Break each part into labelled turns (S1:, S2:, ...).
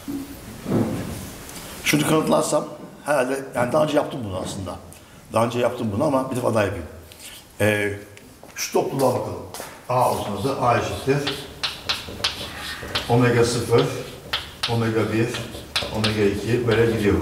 S1: Şunu kanıtlarsam herhalde, yani daha önce yaptım bunu aslında. Daha önce yaptım bunu ama bir defa daha yapayım. Şu topluluğa bakalım. A olsun da A eşittir. Omega 0, omega 1, omega 2 böyle gidiyor bu.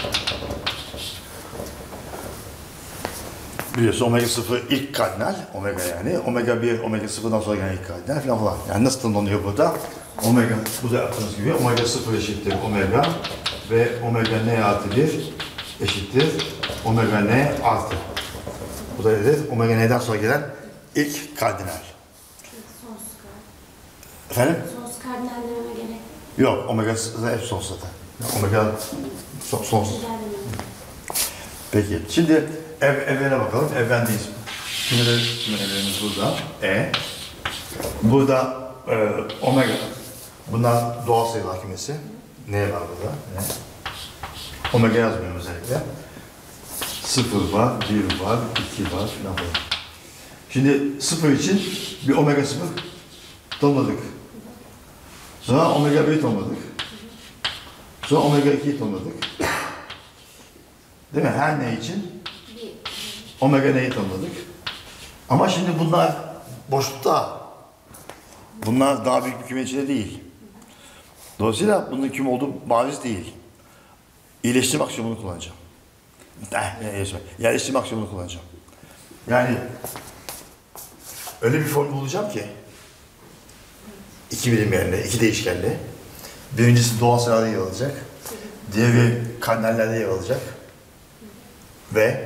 S1: Biliyorsun omega 0 ilk kardinal, omega yani. Omega 1, omega 0'dan sonra gelen ilk kardinal falan. Yani nasıl tanımlanıyor burada? Omega, bu da yaptığınız gibi omega 0 eşittir omega ve omega n artı 1 eşittir omega n artı. Bu da nedir? Omega n'den sonra gelen ilk kardinal.
S2: Sonsuz kardinal.
S1: Efendim?
S2: Sonsuz kardinal dememe gerek
S1: Yok, omega hep sonsuz zaten. Omega sonsuz. Peki, şimdi evrene bakalım. Evrendeyiz. Şimdi evrenimiz burada. Burada omega. Bunlar doğal sayılar kümesi. Ne var burada? Ne? Omega yazmıyorum özellikle. 0 var, 1 var, 2 var filan falan. Şimdi 0 için bir omega 0 tanımladık. Sonra omega 1 tanımladık. Sonra omega 2'yi tanımladık. Değil mi? Her ne için? Omega n'yi tanımladık. Ama şimdi bunlar boşlukta. Bunlar daha büyük bir küme içinde değil. Dolayısıyla bunun küme olduğu bariz değil. İyileştirme aksiyonunu kullanacağım. Yerleştirme aksiyonunu kullanacağım. Yani öyle bir formül bulacağım ki iki birim yerine, iki değişkenli. Birincisi doğal sayılarda yer alacak. Diğeri kardinallerde yer alacak. Ve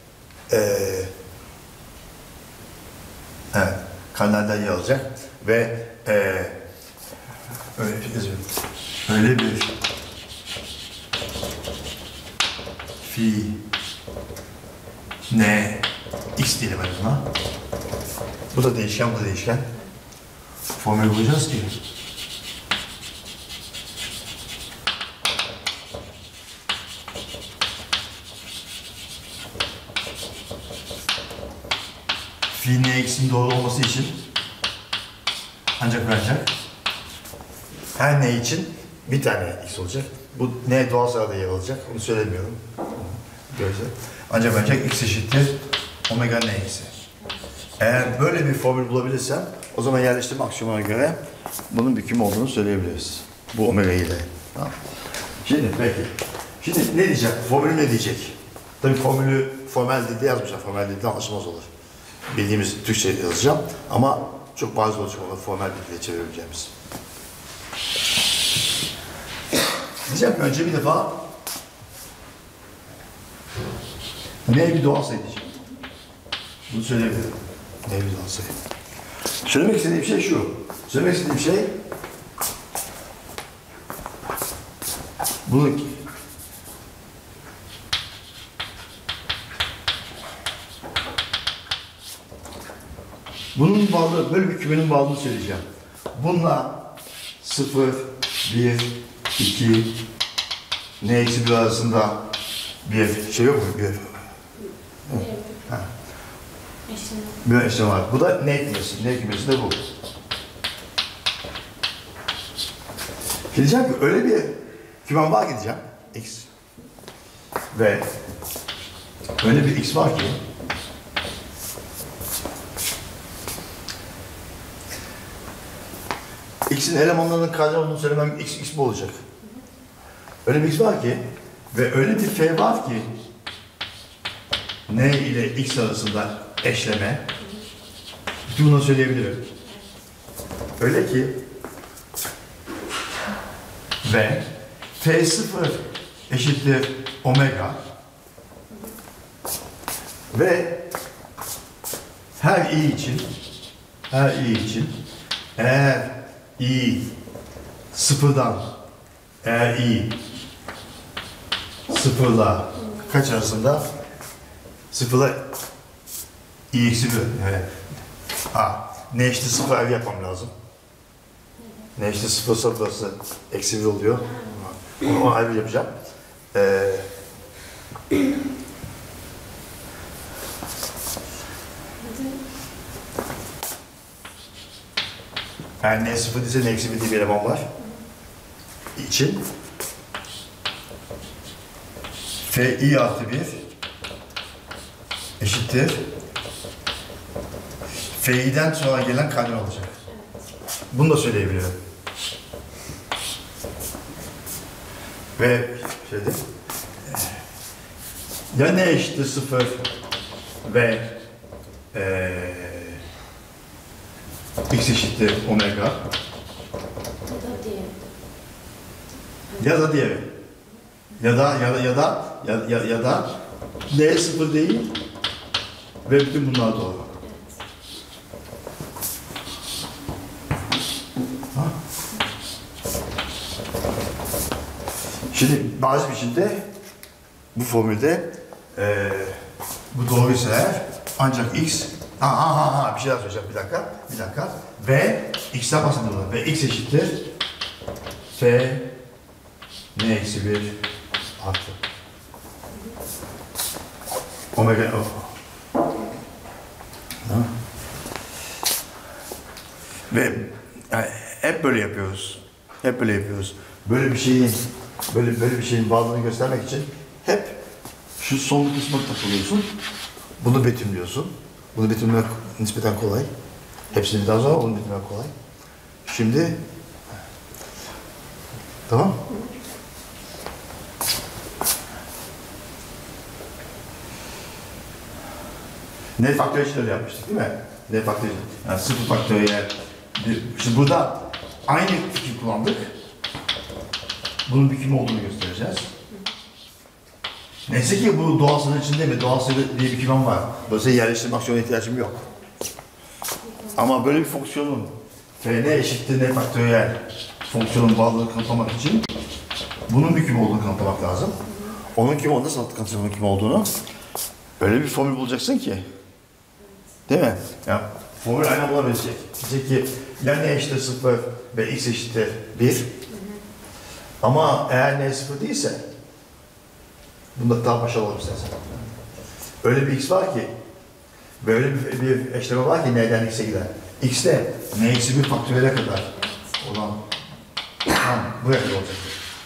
S1: evet, kardinalden yer alacak. Ve öyle bir fi ne x diyelim en azından. Bu da değişken, bu da değişken. Formülü bulacağız ki fi ne x'in doğru olması için ancak her ne için bir tane x olacak. Bu ne doğal sayıda yer alacak, onu söylemiyorum. Göreceğiz. Ancak x eşittir omega n eksi. Eğer böyle bir formül bulabilirsem, o zaman yerleştirme aksiyonuna göre bunun bir küme olduğunu söyleyebiliriz. Bu omega ile. Tamam. Şimdi peki. Şimdi ne diyecek? Formülü ne diyecek? Tabii formel dilde yazmışlar. Formel dilde anlaşılmaz olur. Bildiğimiz Türkçe yazacağım ama çok bariz olacak onu formel dilde çevirebileceğimiz. Diyeceğim ki önce bir defa ne bir doğal sayı diyeceğim. Bunu söyleyebilirim. Ne bir doğal sayı. Söylemek istediğim şey şu. Söylemek istediğim şey bunun varlığı, böyle bir kümenin varlığını söyleyeceğim. Bununla 0, 1, 2, n eksi 1 arasında bir şey yok mu? Bir eşlem var. Bu da n kümesi. N kümesi de bu. Diyeceğim ki öyle bir kümem var gideceğim. X. Ve öyle bir x var ki x'in elemanlarının kardinal olduğunu söylemem x bu olacak. Öyle bir x var ki ve öyle bir f var ki n ile x arasında eşleme. Bütün bunu söyleyebilirim. Öyle ki ve f0 eşittir omega ve her i için eğer i sıfırdan sıfırla kaç arasında? Sıfırla i eksi 1. Evet. Ne eşittir sıfır ev yapmam lazım. Ne eşittir sıfır burası eksi 1 oluyor. Onu ayrı yapacağım. Eğer n sıfır ise n eksi 1 diye bir eleman var. İçin Fi artı 1 eşittir. Fi'den sonra gelen kardinal olacak. Bunu da söyleyebilirim. Ve şeyde ya ne eşittir 0 ve x eşittir omega
S2: Ya da diğeri.
S1: ya da diğeri ya da n 0 değil ve bütün bunlar doğru. Ha? Şimdi bazı biçimde bu formülde bu doğruysa eğer ancak x bir şey daha söyleyeceğim bir dakika ve x'ten bahsediyorlar ve x eşittir f n eksi 1 artı omega o. Ve yani hep böyle yapıyoruz. Böyle bir şeyin varlığını göstermek için hep şu sonlu kısmına takılıyorsun. Bunu betimliyorsun. Bunu betimlemek nispeten kolay. Hepsini bir daha sonra onu betimlemek kolay. Şimdi tamam. N faktöriyel için öyle yapmıştık değil mi? N faktöriyel. Yani 0 faktöriyel. Şimdi burada aynı fikir kullandık. Bunun bir küme olduğunu göstereceğiz. Neyse ki bu doğal sayıların içinde mi? Doğal sayı diye bir kümem var. Dolayısıyla yerleştirme aksiyona ihtiyacım yok. Ama böyle bir fonksiyonun Fn eşittir N faktöriyel fonksiyonun varlığını kanıtlamak için bunun bir küme olduğunu kanıtlamak lazım. Onun küme, nasıl kanıtlayacağız onun küme olduğunu? Öyle bir formül bulacaksın ki. Değil mi? Yani formül aynen bulabilecek. Diyecek ki ya n eşittir 0 ve x eşittir 1. Ama eğer n 0 değilse bunda daha başa olalım istersen. Öyle bir x var ki böyle bir eşleme var ki n'den x'e giden. X'te n eksi 1 faktöriyele kadar olan buraya kadar olacak.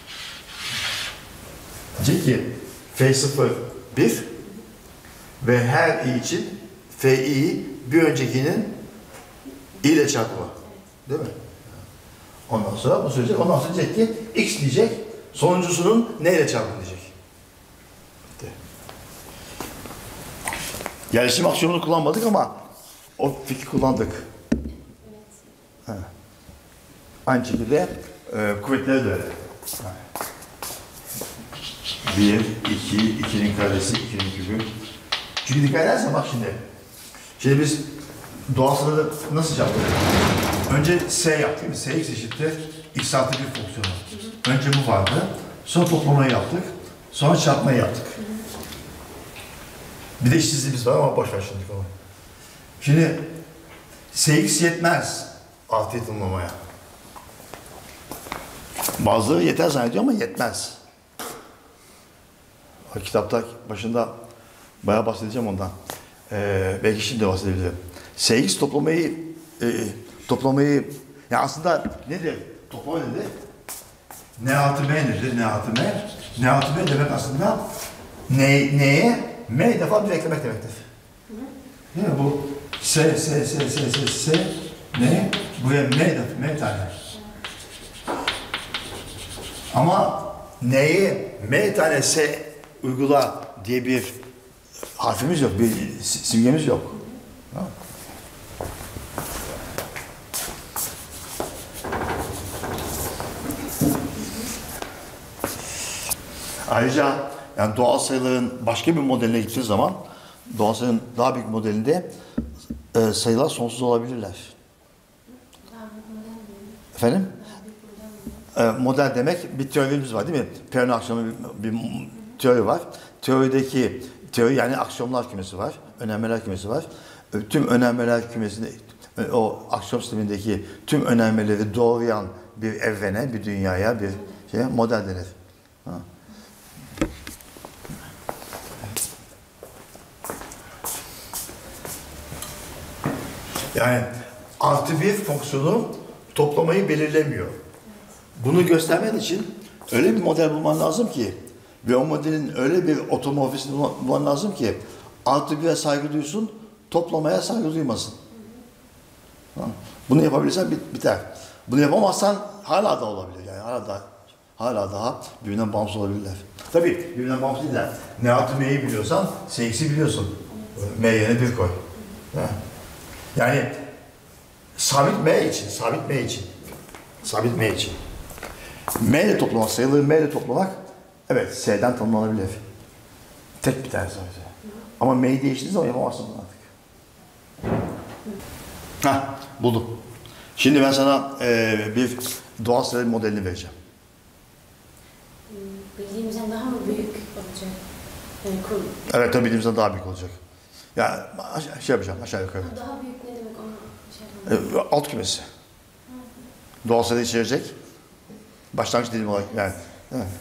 S1: Diyecek ki f0 1 ve her i için fi bir öncekinin i ile çarpımı. Değil mi? Ondan sonra bu söyleyecek. Ondan sonra diyecek ki x diyecek. Sonuncusunun ne ile çarpımı diyecek. Yerleştirme aksiyonunu kullanmadık ama o fikri kullandık. Evet. Aynı şekilde kuvvetleri de öyle. 1, 2, 2'nin karesi, 2'nin kübü. Çünkü dikkat edersen bak şimdi. Şimdi biz doğaçları nasıl yaptık? Önce S yaptık. Sx eşittir x artı 1 fonksiyonu. Önce bu vardı. Sonra toplamayı yaptık. Sonra çarpmayı yaptık. Bir de işsizliğimiz var ama boş ver şimdi onu. Şimdi Sx yetmez artı tanımlamaya. Bazıları yeter zannediyor ama yetmez. O kitapta başında bayağı bahsedeceğim ondan. Belki şimdi de bahsedebilirim. Sx toplamayı yani aslında nedir? Toplama nedir? N artı M nedir? N artı M. N artı M demek aslında N'ye M defa bir eklemek demektir. Değil mi? Bu S, N, buraya M tane. Ama N'ye M tane S uygula diye bir harfimiz yok, bir simgemiz yok. Tamam. Ayrıca yani doğal sayıların başka bir modeline gittiği zaman doğal sayının daha büyük modelinde sayılar sonsuz olabilirler. Efendim? Model demek bir teorimiz var değil mi? Peano aksiyonu bir teori var. Teori yani aksiyonlar kümesi var. Önermeler kümesi var. Tüm önermeler kümesinde o aksiyon sistemindeki tüm önermeleri doğrayan bir evrene, bir dünyaya, bir şeye model denir. Ha. Yani artı bir fonksiyonu toplamayı belirlemiyor. Bunu göstermen için öyle bir model bulman lazım ki Ve o modelin öyle bir otomorfisini bulman lazım ki artı bire saygı duysun, toplamaya saygı duymasın. Tamam. Bunu yapabilirsen biter. Bunu yapamazsan hala da olabilir. Yani hala daha birbirinden bağımsız olabilirler. Tabii birbirinden bağımsız değiller. Ne artı M'yi biliyorsan S'yi biliyorsun. M yerine 1 koy. Yani sabit M için. M ile toplamak, sayıları M ile toplamak, evet S'den tanımlanabilir. Tek bir tane sadece. Ama M'yi değiştirdiğiniz zaman yapamazsın bunu artık. Buldum. Şimdi ben sana bir doğal sayılar modelini vereceğim.
S2: Bildiğimizden daha mı büyük olacak? Yani
S1: Evet, tabii bildiğimizden daha büyük olacak. Yani şey yapacağım, aşağı yukarı.
S2: daha büyük ne demek onu şey yapalım.
S1: Alt kümesi. Doğal sayıları içerecek. Başlangıç dilim olarak yani. Değil mi?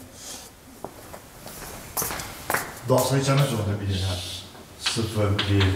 S1: Doğal sayı içermek zorunda bilin ha. 0, 1, 2,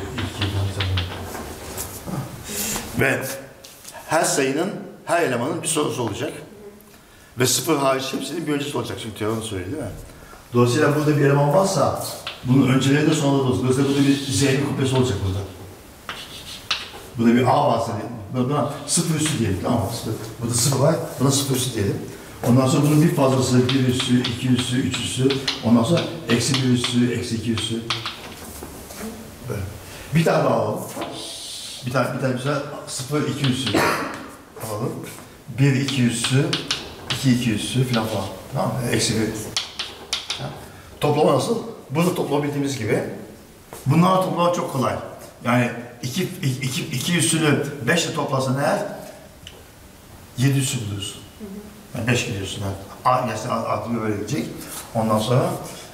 S1: ve her sayının, her elemanın bir sorusu olacak. Ve 0 hariç hepsinin bir öncesi olacak. Çünkü teoremi söyledi değil mi? Dolayısıyla burada bir eleman varsa bunun önceleri de sonraları da olsun. Dolayısıyla burada bir Z'nin kuplesi olacak burada. Burada bir A varsa diyelim. Buna 0 üssü diyelim, tamam mı? Burada 0 var, buna 0 üssü diyelim. Ondan sonra bunun bir fazlası, 1 üssü, 2 üssü, 3 üssü. Ondan sonra eksi 1 üssü, eksi 2 üssü. Böyle. Bir tane daha alalım. Bir tane mesela 0, 2 üssü alalım. 1, 2 üssü, 2, 2 üssü falan. Tamam mı? Eksi 1. Toplama nasıl? Bunu toplayabildiğimiz gibi. Bunlarla toplamak çok kolay. Yani 2 üssünü 5 ile toplarsan eğer 7 üssü buluyorsun. Yani 5 gidiyorsun. Gerçekten aklımda böyle gidecek. Ondan sonra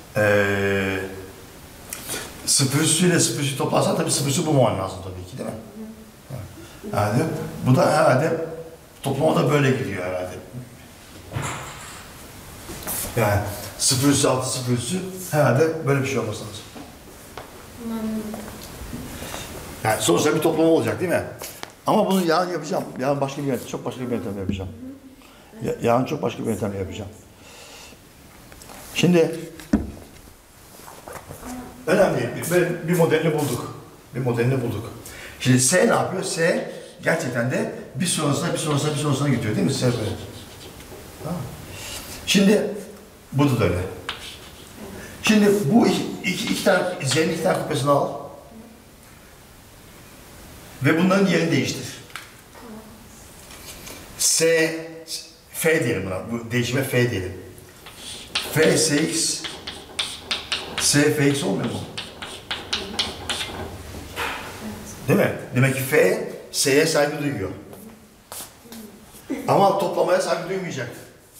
S1: 0 üssüyle 0 üssü toplarsan tabii 0 üssü bulmaman lazım tabii ki, değil mi? Yani bu da herhalde toplamada böyle gidiyor herhalde. Yani 0 üssü 6 0 üssü herhalde böyle bir şey olması lazım. Yani sonuçta bir toplama olacak değil mi? Ama bunu yarın yapacağım. Yarın başka bir yöntem, çok başka bir yöntem yapacağım. Yarın çok başka bir yöntem yapacağım. Şimdi önemli bir modelini bulduk. Şimdi S ne yapıyor? S gerçekten de bir sonrasına gidiyor değil mi? S böyle. Tamam. Şimdi bu da öyle. Şimdi bu iki tane Z'nin 2 tane kupesini al. Ve bunların yerini değiştir. F diyelim buna. Bu değişime F diyelim. F, Sx, S, Fx olmuyor mu? Değil mi? Demek ki F, S'ye saygı duyuyor. Ama toplamaya saygı duymayacak.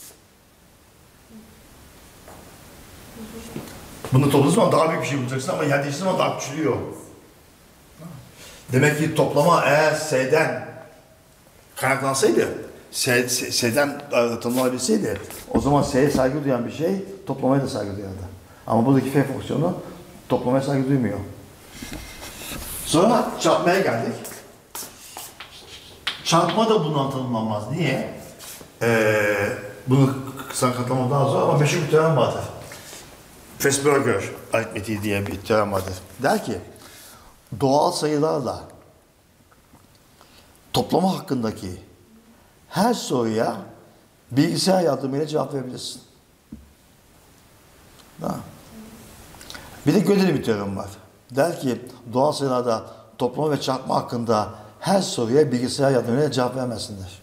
S1: Bunu topladığın zaman daha büyük bir şey bulacaksın ama yer değiştirdiğin zaman daha küçülüyor. Demek ki toplama eğer S'den kaynaklansaydı, S'den tanımlanabilseydi, o zaman S'ye saygı duyan bir şey toplamaya da saygı duyardı. Ama buradaki F fonksiyonu toplamaya saygı duymuyor. Sonra çarpmaya geldik. Çarpma da bundan tanımlanmaz. Niye? Bunu kısa katlamam daha zor ama meşhur bir teorem vardır. Fesberger aritmetiği diye bir teorem vardır. Der ki, doğal sayılarla toplama hakkındaki her soruya bilgisayar yardımıyla cevap verebilirsin. Bir de Gödel'in bir teoremi var. Der ki, doğal sayılarda toplama ve çarpma hakkında her soruya bilgisayar yardımıyla cevap vermesinler.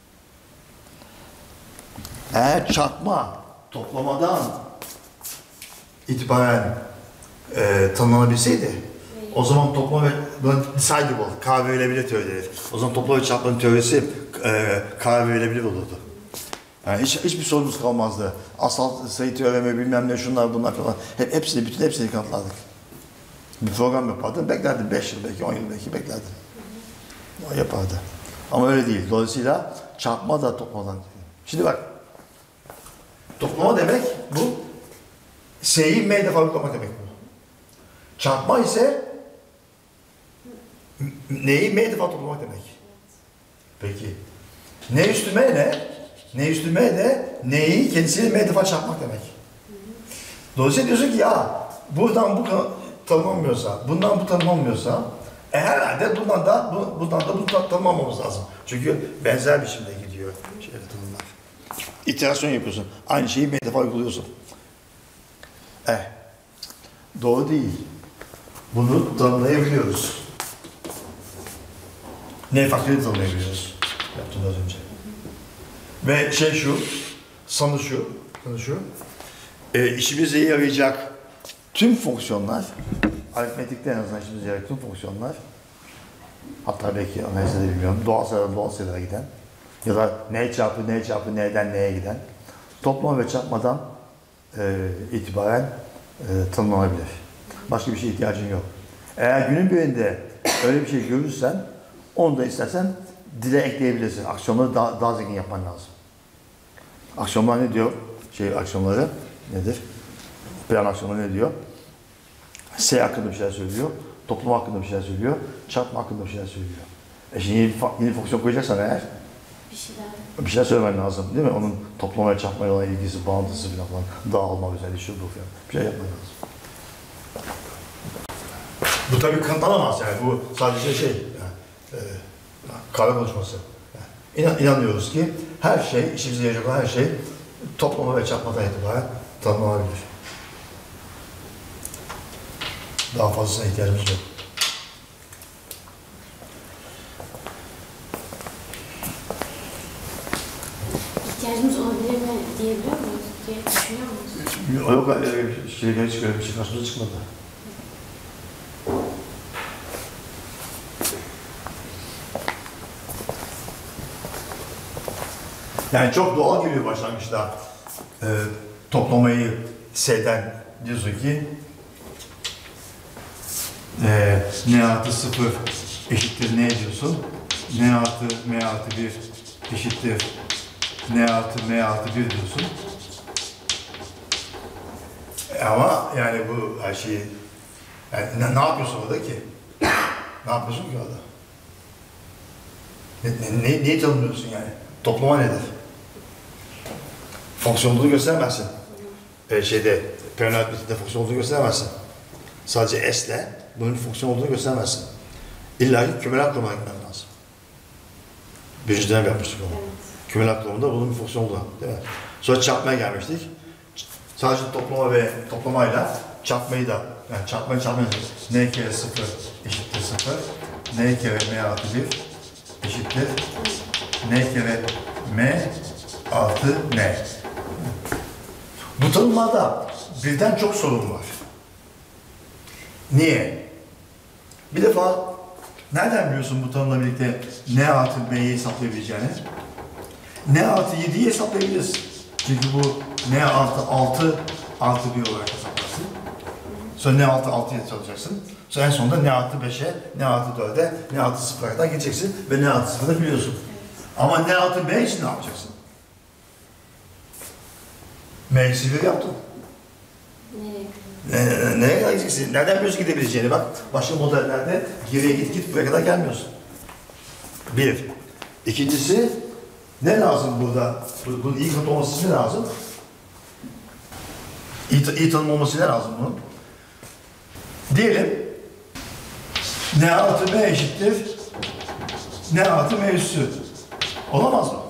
S1: Eğer çarpma toplamadan itibaren tanımlanabilseydi, o zaman toplama ve decidable, karar verilebilir teorileri. O zaman toplama ve çarpmanın teorisi karar verilebilir olurdu. Yani hiçbir sorunumuz kalmazdı. Asal sayı teoremi, bilmem ne, şunlar bunlar falan. Bütün hepsini kanıtladık. Bir program yapardım, beklerdim 5 yıl belki, 10 yıl belki beklerdim. O yapardı. Ama öyle değil. Dolayısıyla çarpma da toplamadan. Şimdi bak, toplama demek bu, S'yi M defa toplamak demek bu. Çarpma ise N'yi M defa toplamak demek. Peki. N üstü M ne? N üstü M de N'yi kendisiyle M defa çarpmak demek. Dolayısıyla diyorsun ki ya buradan bu tanımlanmıyorsa, bundan bu tanımlanmıyorsa herhalde bundan da bunu tanımlamamız lazım. Çünkü benzer biçimde gidiyor tanımlar. İterasyon yapıyorsun. Aynı şeyi bir defa uyguluyorsun. Doğru değil. Bunu tanımlayabiliyoruz. Ne faktörü tanımlayabiliyoruz. Yaptım az önce. Ve sanı şu, işimize yarayacak tüm fonksiyonlar, aritmetikte en azından işimize yarayacak tüm fonksiyonlar, hatta belki analizde de bilmiyorum, doğal sayılara giden ya da n çarpı n'den n'ye giden toplama ve çarpmadan itibaren tanımlanabilir. Başka bir şeye ihtiyacın yok. Eğer günün birinde öyle bir şey görürsen, onu da istersen dile ekleyebilirsin. Aksiyonları daha zengin yapman lazım. Aksiyonlar ne diyor? Aksiyonları nedir? Plan aksiyonları ne diyor? S hakkında bir şeyler söylüyor, toplama hakkında bir şeyler söylüyor, çarpma hakkında bir şeyler söylüyor. Şimdi yeni fonksiyon koyacaksan eğer bir şeyler söylemen lazım, değil mi? Onun toplamaya çarpmaya olan ilgisi, bağıntısı falan, dağılma özelliği, şu bu falan. Bir şey yapman lazım. Bu tabii kanıtlanamaz yani. Bu sadece kavram konuşması. Yani inanıyoruz ki her şey, işimize yarayacak olan her şey toplama ve çarpmadan itibaren tanımlanabilir. Daha fazlasına ihtiyacımız yok.
S2: İhtiyacımız olabilir mi diyebiliyor muyuz? Diye düşünüyor muyuz?
S1: Yok, bir şey karşımıza çıkmadı. Yani çok doğal geliyor başlangıçta. Toplamayı S'den diyorsun ki n artı 0 eşittir ne diyorsun? N artı m artı 1 eşittir n artı m artı 1 diyorsun. Ama yani bu her şeyi yani ne yapıyorsun orada ki? Ne yapıyorsun ki orada? Neyi tanımlıyorsun yani? Toplama nedir? Fonksiyon olduğunu gösteremezsin. Periyonel aritmetikte fonksiyon olduğunu gösteremezsin. Sadece S'le bunun fonksiyon olduğunu gösteremezsin. İlla ki kümüle aklama gitmen lazım. Birinci dönem yapmıştık onu. Evet. Kümüle aklamında bunun bir fonksiyon olduğunu, değil mi? Sonra çarpmaya gelmiştik. Sadece toplamayla çarpmayı da, yani çarpmayı n kere 0 eşittir 0, n kere m artı 1 eşittir n kere m artı n. Bu tanımlarda birden çok sorun var. Niye? Bir defa nereden biliyorsun bu tanımla birlikte n artı m'yi hesaplayabileceğini? N artı 7'yi hesaplayabilirsin. Çünkü bu n artı 6 artı 1 olarak hesaplarsın. Sonra n artı 6'ya çalışacaksın. Sonra en sonunda n artı 5'e, n artı 4'e, n artı 0'a kadar gideceksin ve n artı 0'da biliyorsun. Ama n artı m için ne yapacaksın? M eksi 1 yaptın. Nereye kadar gideceksin? Nereden biliyorsun gidebileceğini? Bak, başka modellerde geriye git buraya kadar gelmiyorsun. Bir. İkincisi, ne lazım burada? Bunun iyi kanıt olması için ne lazım? İyi tanım olması ne lazım bunun? Diyelim, n artı m eşittir n artı m üssü. Olamaz mı?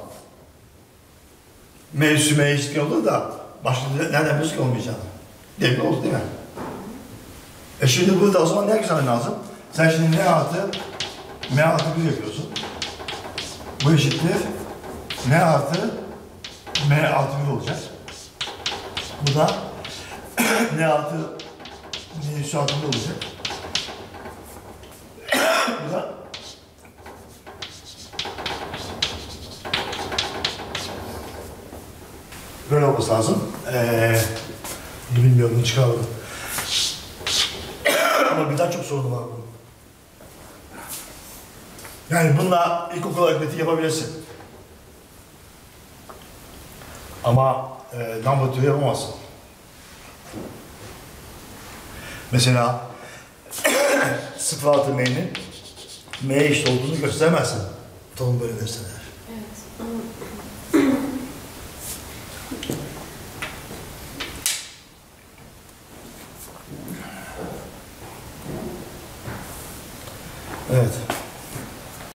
S1: M üssü m eşittir olur da başka nereden biliyorsun ki olmayacağını? Demin oldu değil mi? Şimdi burada o zaman ne yapman lazım? Sen şimdi n artı m artı 1 yapıyorsun. Bu eşittir n artı m artı 1 olacak. Bu da n artı n üssü artı 1 olacak. Bu da böyle olması lazım. Bilmiyorum, bunu çıkarmadım. Ama birden çok sorunu var bunun. Yani bununla ilkokul aritmetiği yapabilirsin. Ama number theory yapamazsın. Mesela 0 artı m'nin m'ye eşit olduğunu gösteremezsin. Tanım böyle verirsen eğer.
S2: Evet.
S1: 0 Evet.